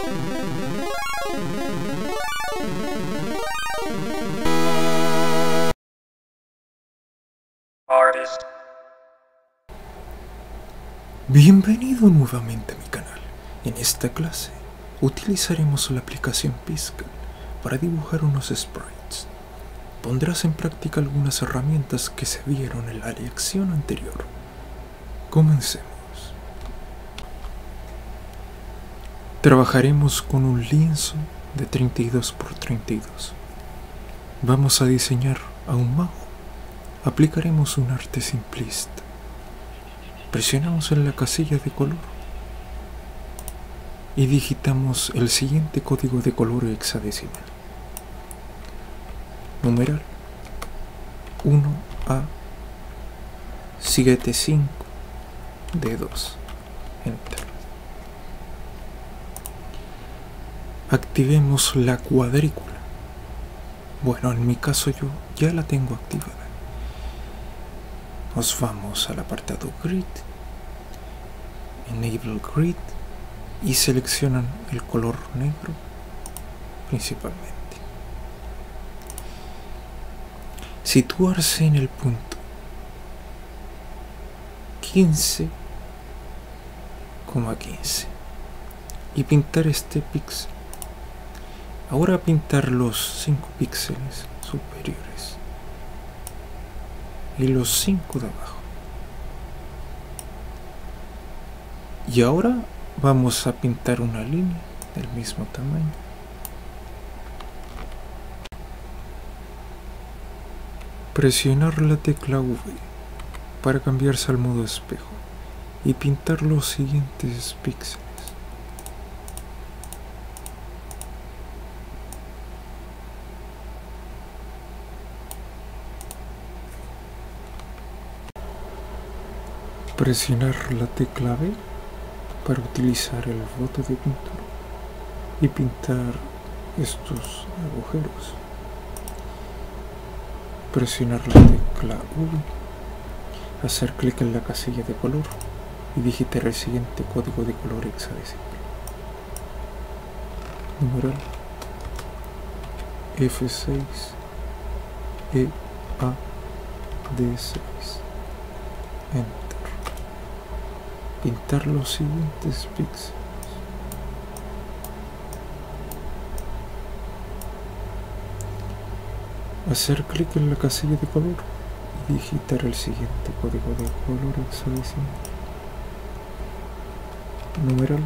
Bienvenido nuevamente a mi canal. En esta clase utilizaremos la aplicación Piscal para dibujar unos sprites. Pondrás en práctica algunas herramientas que se vieron en la lección anterior. Comencemos. Trabajaremos con un lienzo de 32 por 32. Vamos a diseñar a un mago. Aplicaremos un arte simplista. Presionamos en la casilla de color y digitamos el siguiente código de color hexadecimal. Numeral 1A75D2. Enter. Activemos la cuadrícula. Bueno, en mi caso yo ya la tengo activada. Nos vamos al apartado Grid, Enable Grid y seleccionan el color negro principalmente. Situarse en el punto 15,15 y pintar este píxel. Ahora pintar los 5 píxeles superiores y los 5 de abajo. Y ahora vamos a pintar una línea del mismo tamaño. Presionar la tecla V para cambiarse al modo espejo y pintar los siguientes píxeles. Presionar la tecla B para utilizar el bote de pintura y pintar estos agujeros. Presionar la tecla V, hacer clic en la casilla de color y digitar el siguiente código de color hexadecimal. Numeral F6 EAD6. Enter. Pintar los siguientes píxeles. Hacer clic en la casilla de color y digitar el siguiente código de color hexadecimal. Numeral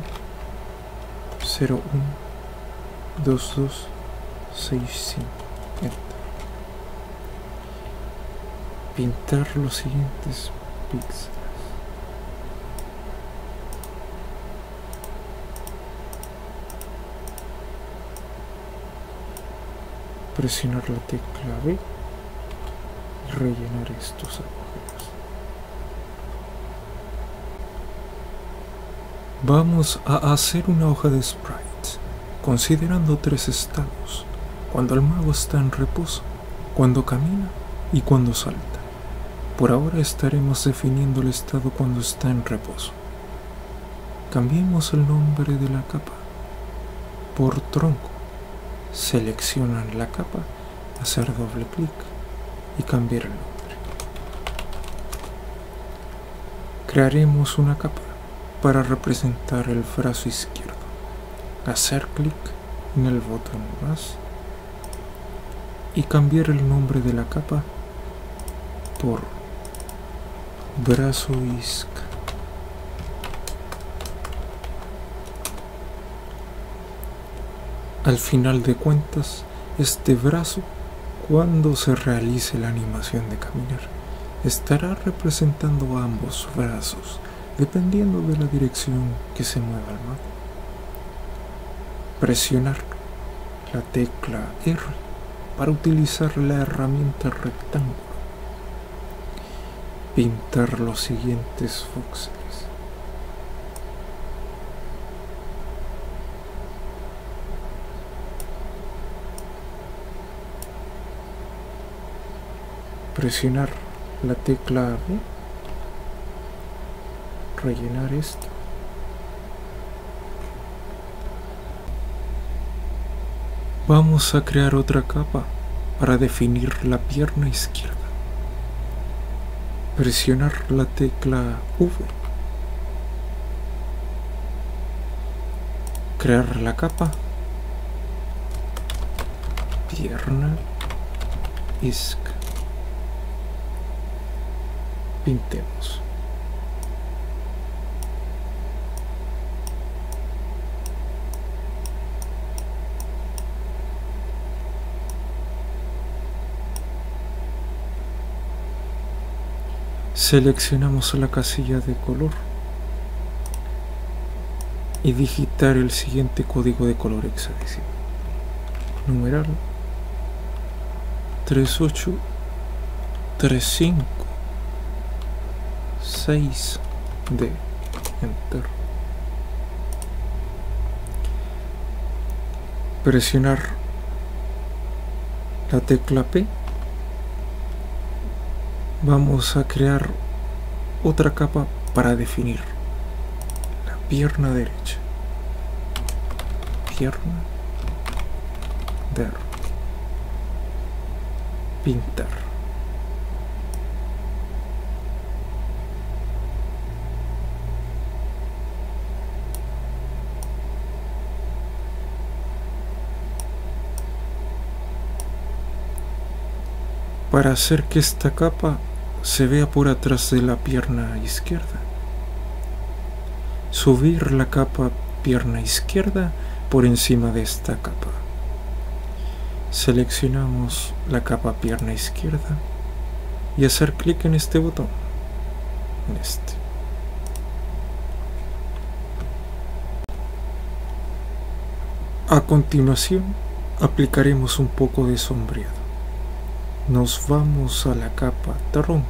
012265. Enter. Pintar los siguientes píxeles. Presionar la tecla B y rellenar estos agujeros. Vamos a hacer una hoja de sprites, considerando 3 estados: cuando el mago está en reposo, cuando camina y cuando salta. Por ahora estaremos definiendo el estado cuando está en reposo. Cambiemos el nombre de la capa por tronco. Seleccionan la capa, hacer doble clic y cambiar el nombre. Crearemos una capa para representar el brazo izquierdo. Hacer clic en el botón más y cambiar el nombre de la capa por brazo izquierdo. Al final de cuentas, este brazo, cuando se realice la animación de caminar, estará representando a ambos brazos, dependiendo de la dirección que se mueva el mago. Presionar la tecla R para utilizar la herramienta rectángulo. Pintar los siguientes voxeles. Presionar la tecla B, rellenar esto Vamos a crear otra capa para definir la pierna izquierda. Presionar la tecla V. Crear la capa. Pierna izquierda. Pintemos. Seleccionamos la casilla de color y digitar el siguiente código de color hexadecimal. Numeral 3835-6D. Enter. Presionar la tecla P. Vamos a crear otra capa para definir la pierna derecha. Pierna derecha. Pintar. Para hacer que esta capa se vea por atrás de la pierna izquierda, subir la capa pierna izquierda por encima de esta capa. Seleccionamos la capa pierna izquierda y hacer clic en este botón, en este. A continuación, aplicaremos un poco de sombreado. Nos vamos a la capa tronco.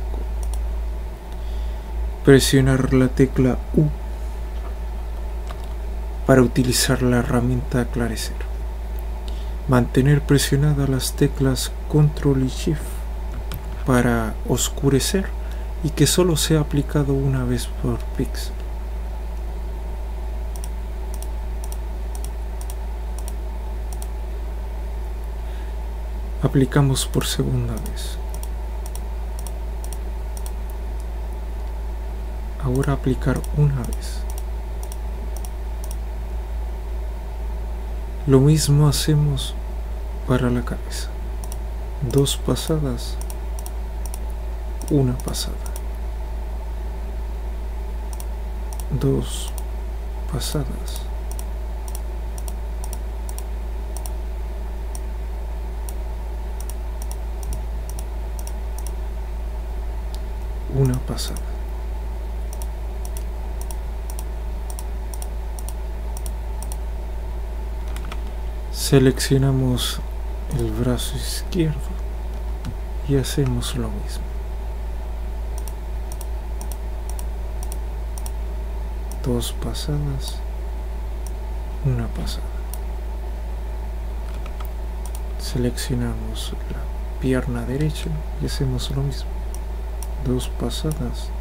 Presionar la tecla U para utilizar la herramienta aclarecer. Mantener presionadas las teclas Control y Shift para oscurecer y que solo sea aplicado una vez por píxel. Aplicamos por segunda vez. Ahora aplicar una vez. Lo mismo hacemos para la cabeza. 2 pasadas, una pasada. 2 pasadas. Una pasada. Seleccionamos el brazo izquierdo y hacemos lo mismo. 2 pasadas, una pasada. Seleccionamos la pierna derecha y hacemos lo mismo. 2 pasadas,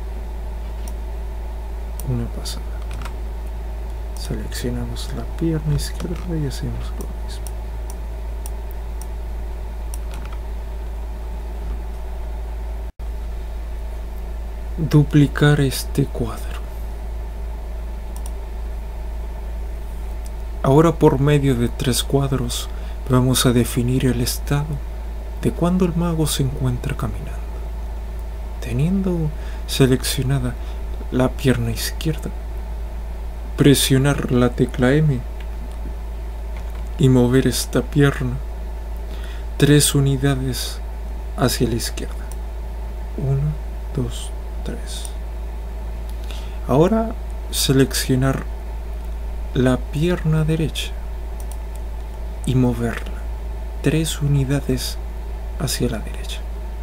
una pasada. Seleccionamos la pierna izquierda y hacemos lo mismo. Duplicar este cuadro. Ahora, por medio de 3 cuadros vamos a definir el estado de cuando el mago se encuentra caminando. Teniendo seleccionada la pierna izquierda, presionar la tecla M y mover esta pierna 3 unidades hacia la izquierda. 1, 2, 3. Ahora seleccionar la pierna derecha y moverla 3 unidades hacia la derecha.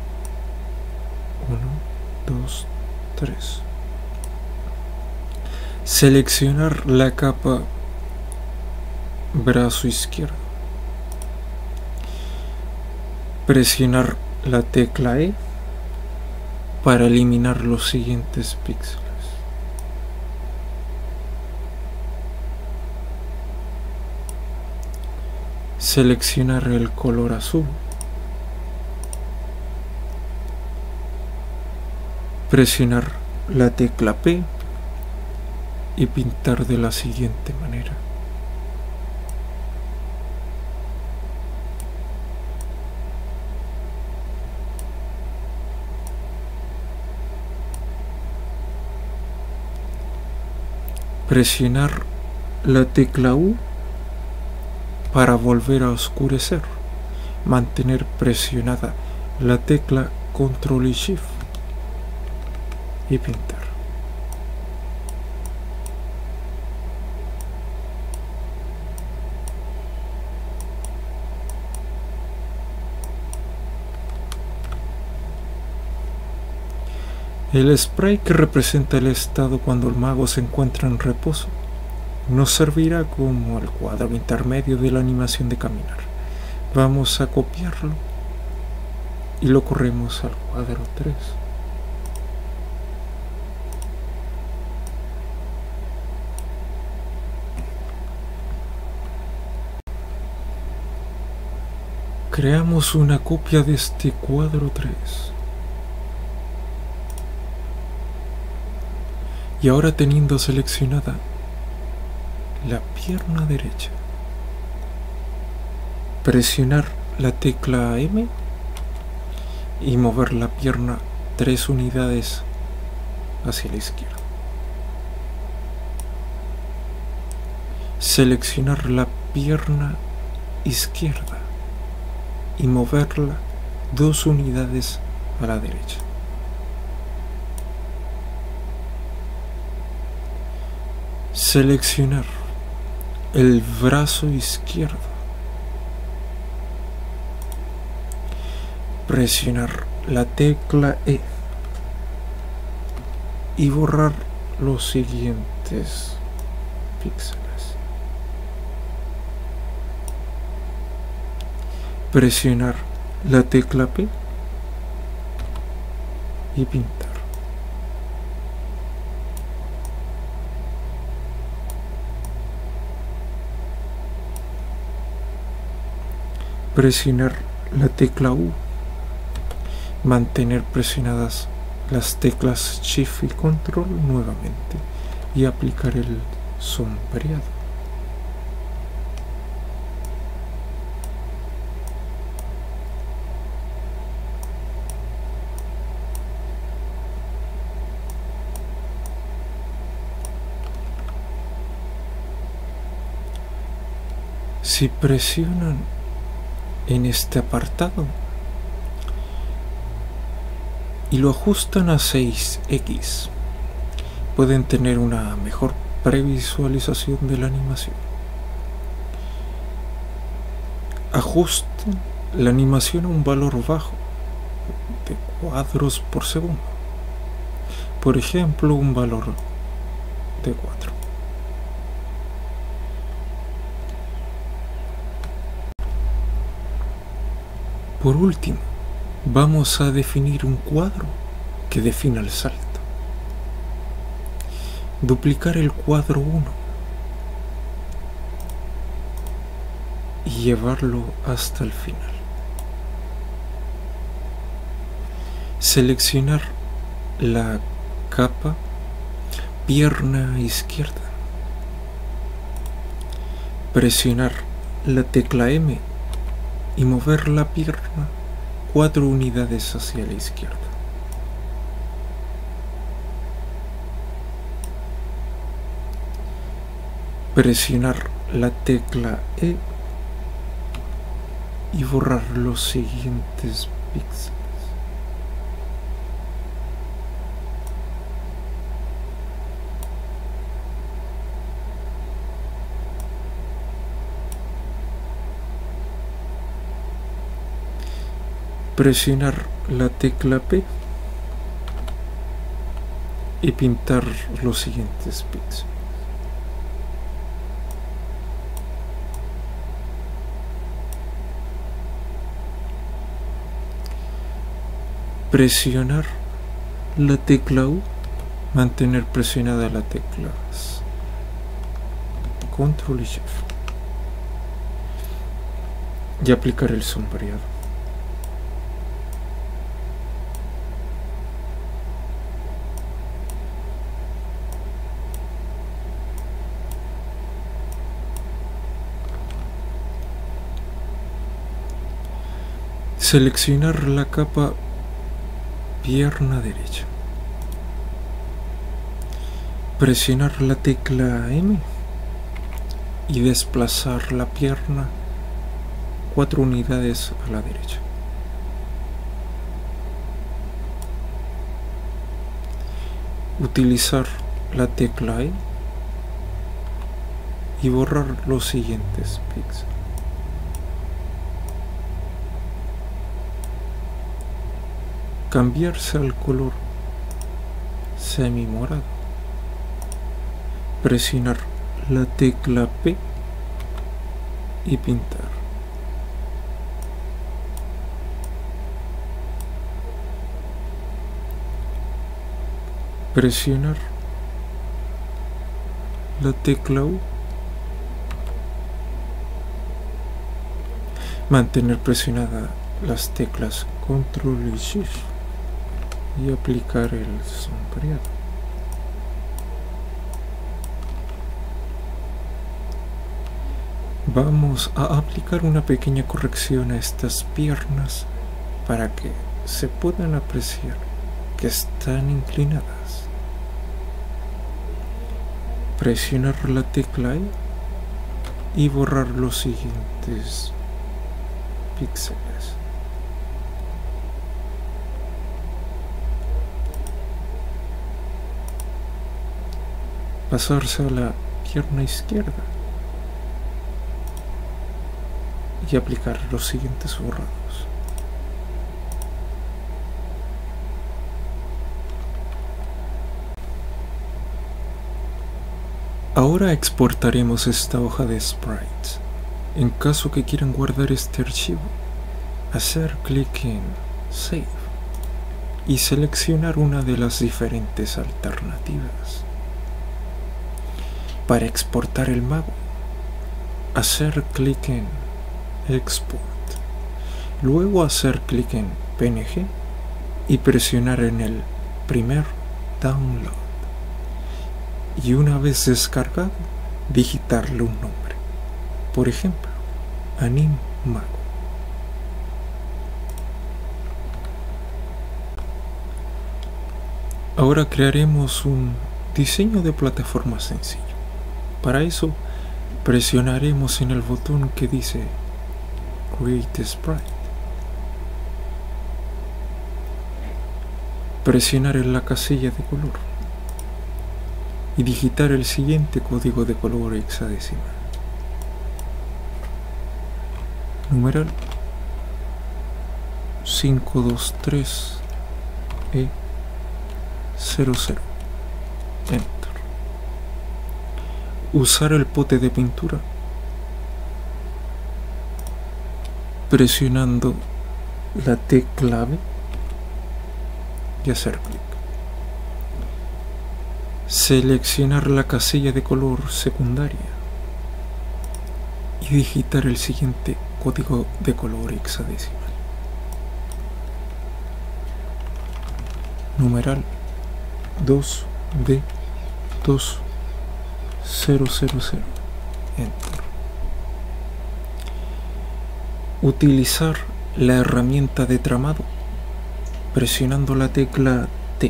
1, 2, 3. Seleccionar la capa brazo izquierdo. Presionar la tecla E para eliminar los siguientes píxeles. Seleccionar el color azul. Presionar la tecla P y pintar de la siguiente manera. Presionar la tecla U para volver a oscurecer. Mantener presionada la tecla Control y Shift y pintar. El spray que representa el estado cuando el mago se encuentra en reposo nos servirá como el cuadro intermedio de la animación de caminar. Vamos a copiarlo y lo corremos al cuadro 3. Creamos una copia de este cuadro 3. Y ahora, teniendo seleccionada la pierna derecha, presionar la tecla M y mover la pierna 3 unidades hacia la izquierda. Seleccionar la pierna izquierda y moverla 2 unidades a la derecha. Seleccionar el brazo izquierdo. Presionar la tecla E y borrar los siguientes píxeles. Presionar la tecla P y pintar. Presionar la tecla U. Mantener presionadas las teclas Shift y Control nuevamente y aplicar el sombreado. Si presionan en este apartado y lo ajustan a 6x, pueden tener una mejor previsualización de la animación. Ajusten la animación a un valor bajo de cuadros por segundo, por ejemplo un valor de 4. Por último, vamos a definir un cuadro que defina el salto. Duplicar el cuadro 1 y llevarlo hasta el final. Seleccionar la capa pierna izquierda. Presionar la tecla M y mover la pierna 4 unidades hacia la izquierda. Presionar la tecla E y borrar los siguientes píxeles. Presionar la tecla P y pintar los siguientes píxeles. Presionar la tecla U, mantener presionada la tecla Control y Shift. y aplicar el sombreado. Seleccionar la capa pierna derecha. Presionar la tecla M y desplazar la pierna 4 unidades a la derecha. Utilizar la tecla E y borrar los siguientes píxeles. Cambiarse al color semi-morado. Presionar la tecla P y pintar. Presionar la tecla U. Mantener presionada las teclas Control y Shift y aplicar el sombreado. Vamos a aplicar una pequeña corrección a estas piernas para que se puedan apreciar que están inclinadas. Presionar la tecla E y borrar los siguientes píxeles. Pasarse a la pierna izquierda y aplicar los siguientes borrados. Ahora exportaremos esta hoja de sprites. En caso que quieran guardar este archivo, hacer clic en Save y seleccionar una de las diferentes alternativas. Para exportar el mago, hacer clic en Export, luego hacer clic en PNG y presionar en el primer Download, y una vez descargado, digitarle un nombre, por ejemplo, Anime Mago. Ahora crearemos un diseño de plataforma sencillo. Para eso, presionaremos en el botón que dice Create Sprite. Presionar en la casilla de color y digitar el siguiente código de color hexadecimal. Numeral 523E00. Enter. Usar el pote de pintura presionando la tecla B y hacer clic. Seleccionar la casilla de color secundaria y digitar el siguiente código de color hexadecimal. Numeral 2D2000. Enter. Utilizar la herramienta de tramado presionando la tecla T.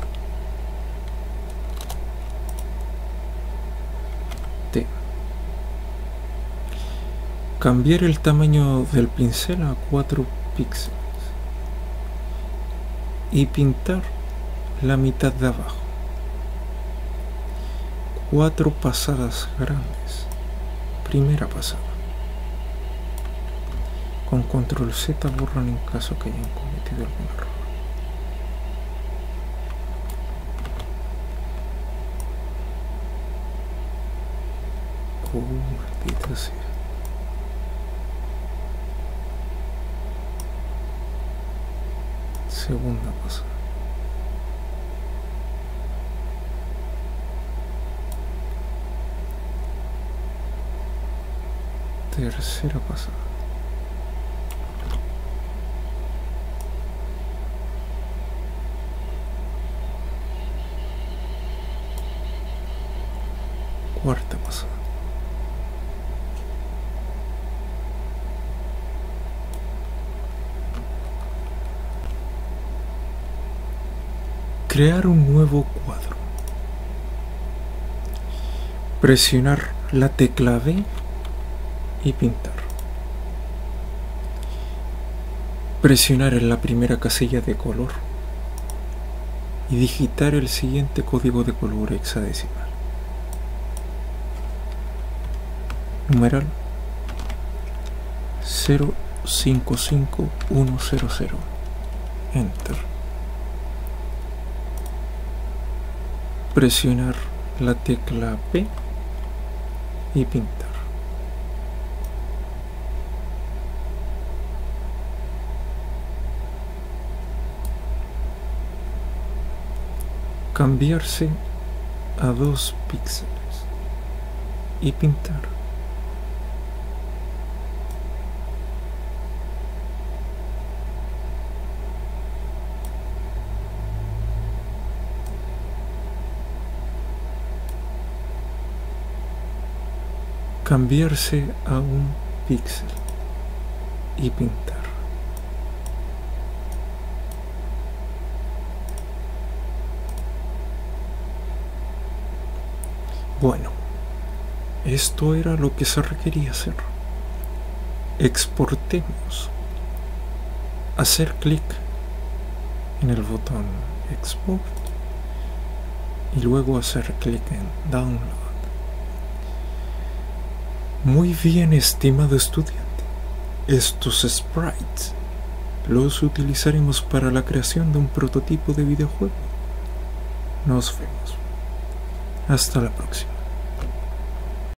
Cambiar el tamaño del pincel a 4 píxeles y pintar la mitad de abajo. 4 pasadas grandes. Primera pasada. Con control Z borran en caso que hayan cometido algún error. Maldita sea. Segunda pasada. Tercera pasada. cuarta pasada. Crear un nuevo cuadro. Presionar la tecla B y pintar. Presionar en la primera casilla de color y digitar el siguiente código de color hexadecimal. Numeral 055100. Enter. Presionar la tecla P y pintar. Cambiarse a 2 píxeles y pintar. Cambiarse a 1 píxel y pintar. Bueno, esto era lo que se requería hacer. Exportemos. Hacer clic en el botón Export y luego hacer clic en Download. Muy bien, estimado estudiante. Estos sprites los utilizaremos para la creación de un prototipo de videojuego. Nos vemos. Hasta la próxima.